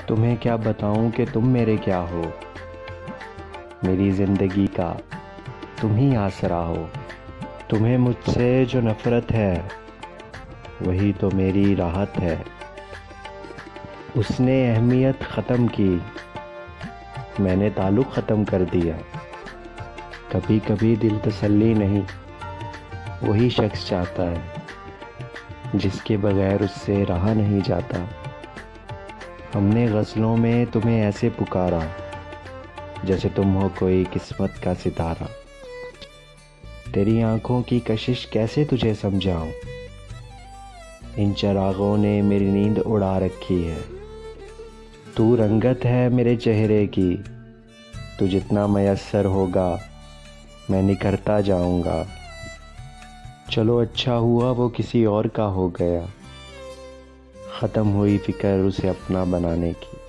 तुम्हें क्या बताऊं कि तुम मेरे क्या हो। मेरी ज़िंदगी का तुम ही आसरा हो। तुम्हें मुझसे जो नफ़रत है वही तो मेरी राहत है। उसने अहमियत ख़त्म की, मैंने ताल्लुक़ ख़त्म कर दिया। कभी कभी दिल तसल्ली नहीं वही शख्स चाहता है जिसके बगैर उससे रहा नहीं जाता। हमने गज़लों में तुम्हें ऐसे पुकारा जैसे तुम हो कोई किस्मत का सितारा। तेरी आंखों की कशिश कैसे तुझे समझाऊं, इन चरागों ने मेरी नींद उड़ा रखी है। तू रंगत है मेरे चेहरे की, तू जितना मयस्सर होगा मैं निखरता जाऊंगा। चलो अच्छा हुआ वो किसी और का हो गया, ख़त्म हुई फ़िक्र उसे अपना बनाने की।